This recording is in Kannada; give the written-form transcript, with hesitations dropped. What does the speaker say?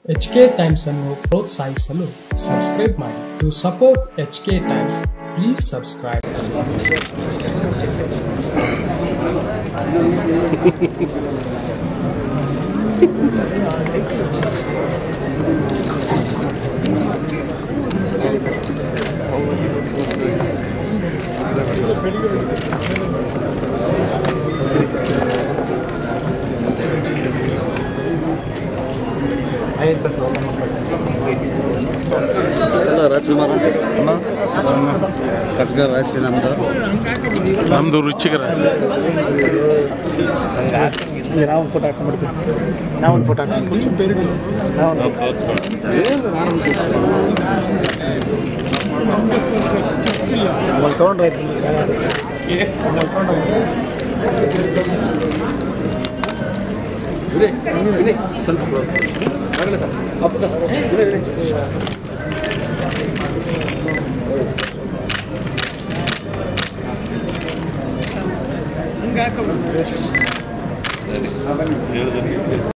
HK Times ಅನ್ನು ಪ್ರೋತ್ಸಾಹಿಸಲು ಸಬ್ಸ್ಕ್ರೈಬ್ ಮಾಡಿ. To support HK Times, please subscribe. ಖಡ್ಗ ರಾಶಿ ನಮ್ಮದು ರುಚಿಗೆ ರಾಶಿ. ನಾವು ಫೋಟೋ ಹಾಕೊಂಡ್ಬಿಡ್ತೀವಿ. ನಾವು ಒಂದು ಫೋಟೋ ಹಾಕೊಂಡ್ಬಿಡ್ತೀವಿ. ಆಮೇಲೆ ತೊಗೊಂಡ್ರೆ ಸ್ವಲ್ಪ